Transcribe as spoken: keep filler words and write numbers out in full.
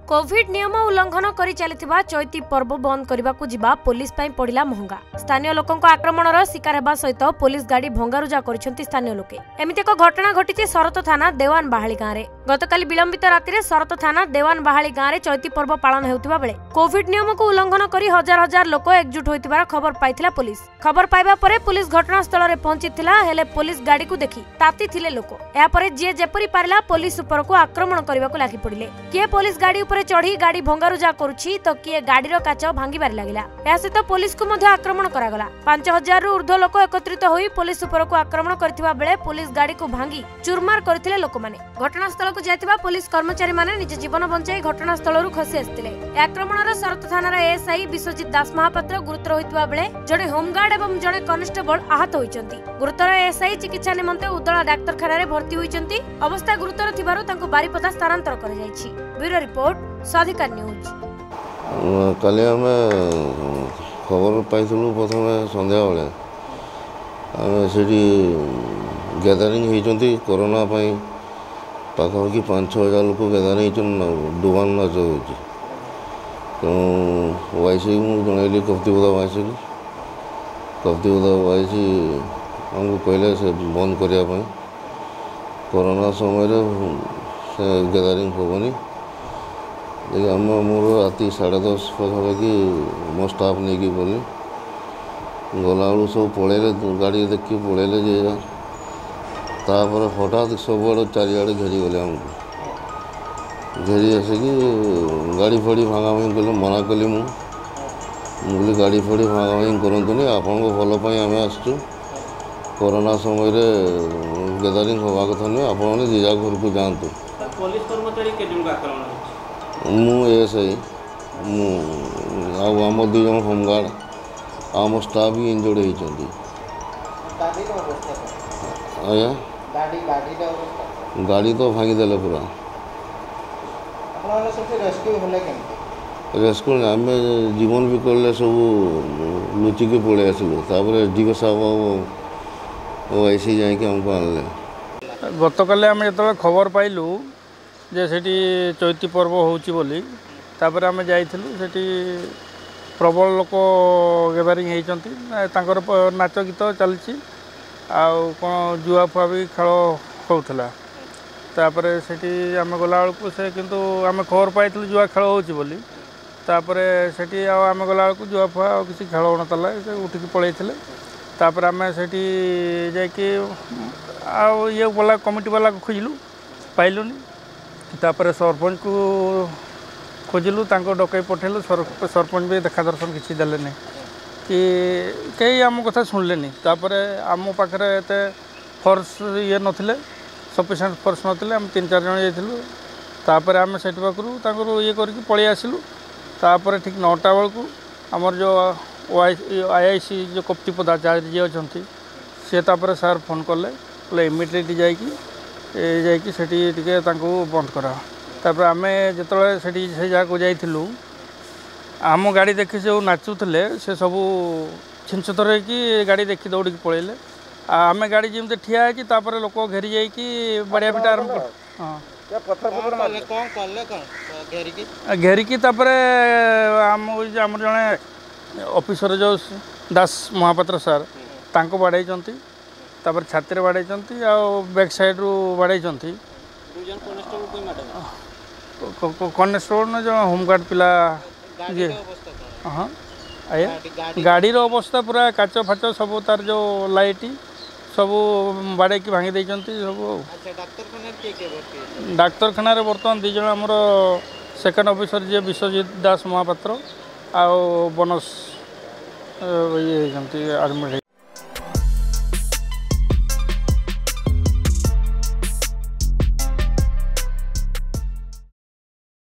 Covid नियम उल्लंघन करी चलिथिबा चैती पर्व बंद करने को जिबा पुलिस पई पड़िला महंगा। स्थानीय लोकों आक्रमणर शिकार हेबा सहित पुलिस गाड़ी भंगारुजा करिसेंती स्थानीय लोके। एमिति एक घटना घटिछि सरत थाना देवान बाहाली गाँव में। गतकाली विलंबित राति सरत थाना देवान बाहाली गाँव में चैती पर्व पालन हेउथिबा बेले कोविड नियम को उल्लंघन करी हजार हजार लोक एकजुट होइतिबार खबर पाइथिला पुलिस। खबर पाइबा परे पुलिस घटनास्थल रे पहुंचीथिला, हेले पुलिस गाड़ी को देखि ताती थिले लोक। या परे जे जेपरि पारिला पुलिस उपर को आक्रमण करबा को लागि पड़िले। किए पुलिस गाड़ी उपर चढ़ी गाड़ी भंगारुजा करुछि तो किए गाड़ीर काच भांगिबार लागिला। या सहित पुलिस को मध्य आक्रमण करागला। पांच हजार रु ऊर्ध्व लोक एकत्रित होई पुलिस उपर को आक्रमण करथिबा बेले पुलिस गाड़ी को भांगी चुरमार करथिले लोक माने। घटनास्थल को जायतिबा पुलिस कर्मचारी माने निज जीवन बंचाई घटनास्थल रु खसी आस्तिले। आक्रमणर सरत थानार एएसआई विश्वजित दास महापात्र गुरुतर होइतिबा बेले जणे होमगार्ड एवं जणे कॉन्स्टेबल आहत होइचंती। गुरुतर एएसआई चिकित्सा निमंते उदला डाक्तरखाना रे भर्ती होइचंती। अवस्था गुरुतर थिबारु तांको बारिपदा स्थानांतर कर जायछि। Bureau report Swadhikar news. काली आम खबर पाइलु प्रथम संध्या बेले से गैदरिंग होती कोरोना पाखापाखि पाँच छः हजार लोक गैदरिंग डुबान नाच हो वाईसी जनइली कप्तिपदा वाईसी कप्तिपदा वाईसी आमको कहले से बंद करने कोरोना समय से गैदरिंग हेनी। देखिए आम मोर राति साढ़े दस पाखापाखि मो स्टाफ नहीं कि गली गला बेलू सब पलैले गाड़ी देखिए पलैले जे तापर हठात सबुआड़े चारिआड़े घेरी गले आमको घेरी आसिकी गाड़ी फाड़ी भांगा भांगी कले मना कली मुझे गाड़ी फाड़ी भांगा भांगी करतुनि आपण भलपाई आम आसचु कोरोना समय गैदरिंग हवा कथा नुहे आपने जे जा घर को जातु। मु एएसआई मु आम दुई जन होमगार्ड आम स्टाफ भी इंजर्ड होती। आज्ञा गाड़ी तो भांगीदे पूरा रेस्क्यू आम जीवन भी कले सब लुचिकी पलि आसलु एस डी साहब आईसी जाकि आमको आनले। गतकाली आम जो खबर पाइलु जे सेठी चैती पर्व होची बोली तापर आम जाइथिलु सेठी प्रबल लोक गैदरिंग होइचंती तांकर नाच गीत चलछि आउ कोन जुआ फुआ भी खेल होउथला। तापर सेठी आम गला बेलू से किंतु आम खबर पाइथिलु जुआ खेल होची बोली तापर सेठी आम गला बेलू जुआ फुआ किसी खेल होनतला से उठिकी पळैथिले। तापर आम सेठी जाइके आउ ये वाला कमिटी वाला को खोजिलु पाइलुनी। तापर सरपंच को खोजिलु तांको डकई पठेलु सरपंच भी देखा दर्शन किसी देले नहीं कि कई आम कथा शुणिले। तापर आम पाखे एत फोर्स ये नथिले सफिशिएंट फोर्स नथिले आम तीन चार जन जाइथिलु। तापर आम सेठ पाखरु तांकर ये करके पळै आसिलु। तापर ठीक नौटा बेलू आमर जो आईआईसी जो कप्तिपद आचार्य जी अच्छा सी तापर सार फोन कले बोले इमिडिएटली जाइकी जाइकी सेठी टिके तांको बंद करा। तापर आमे जेतले सेठी से जगह को जाइथिलु आम गाड़ी देखि से नाचुले से सबू छिंचतर कि गाड़ी देखी दौड़ी पलैले आमे गाड़ी जमी ठिया है तापर लोक घेरी जाइकी बढ़िया पिटा आरंभ कर हाँ घेरिकी तापर आम आम जड़े ऑफिसर जो दास महापात्र सार तांको बाड़ाई तापर छाती बाड़ाई आ बैक साइड रू बाड़ाई कनेस्टेबल जो होमगार्ड पिला ये हाँ आया गाड़ी रो अवस्था पूरा काच फाच सब तार जो लाइट सब बाड़े की भांगी देइचंती सब। डाक्तरखाना रे बर्तमान दी जन आमर सेकेंड ऑफिसर जे विश्वजित दास महापात्र आ बनस ये आडमिट।